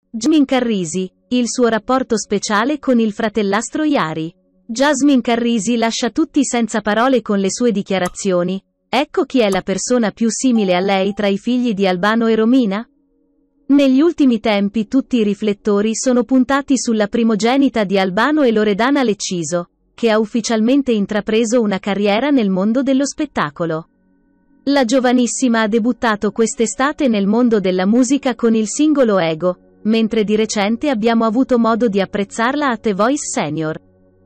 Jasmine Carrisi, il suo rapporto speciale con il fratellastro Yari. Jasmine Carrisi lascia tutti senza parole con le sue dichiarazioni. Ecco chi è la persona più simile a lei tra i figli di Albano e Romina? Negli ultimi tempi tutti i riflettori sono puntati sulla primogenita di Albano e Loredana Lecciso, che ha ufficialmente intrapreso una carriera nel mondo dello spettacolo. La giovanissima ha debuttato quest'estate nel mondo della musica con il singolo Ego, mentre di recente abbiamo avuto modo di apprezzarla a The Voice Senior.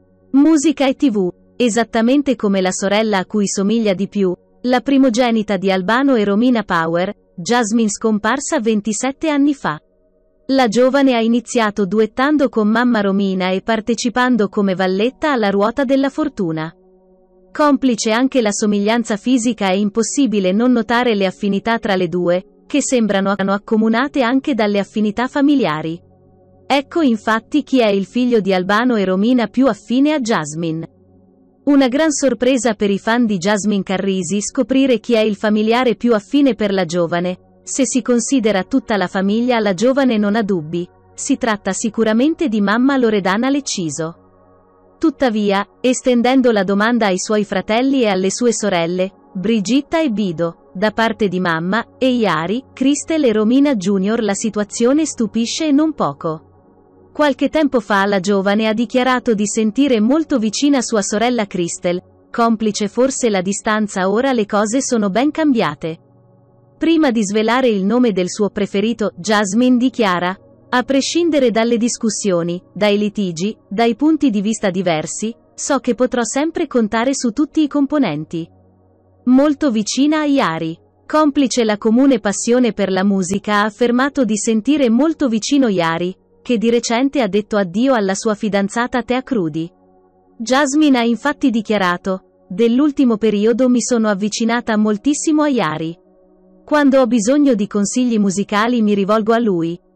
Musica e TV, esattamente come la sorella a cui somiglia di più, la primogenita di Albano e Romina Power, Jasmine scomparsa 27 anni fa. La giovane ha iniziato duettando con mamma Romina e partecipando come valletta alla Ruota della Fortuna. Complice anche la somiglianza fisica, è impossibile non notare le affinità tra le due, che sembrano accomunate anche dalle affinità familiari. Ecco infatti chi è il figlio di Albano e Romina più affine a Jasmine. Una gran sorpresa per i fan di Jasmine Carrisi scoprire chi è il familiare più affine per la giovane. Se si considera tutta la famiglia, la giovane non ha dubbi. Si tratta sicuramente di mamma Loredana Lecciso. Tuttavia, estendendo la domanda ai suoi fratelli e alle sue sorelle, Brigitta e Bido, da parte di mamma, e Yari, Cristel e Romina Junior, la situazione stupisce e non poco. Qualche tempo fa la giovane ha dichiarato di sentire molto vicina sua sorella Cristel, complice forse la distanza. Ora le cose sono ben cambiate. Prima di svelare il nome del suo preferito, Jasmine dichiara: a prescindere dalle discussioni, dai litigi, dai punti di vista diversi, so che potrò sempre contare su tutti i componenti. Molto vicina a Yari. Complice la comune passione per la musica, ha affermato di sentire molto vicino Yari, che di recente ha detto addio alla sua fidanzata Tea Crudi. Jasmine ha infatti dichiarato: dell'ultimo periodo mi sono avvicinata moltissimo a Yari. Quando ho bisogno di consigli musicali mi rivolgo a lui,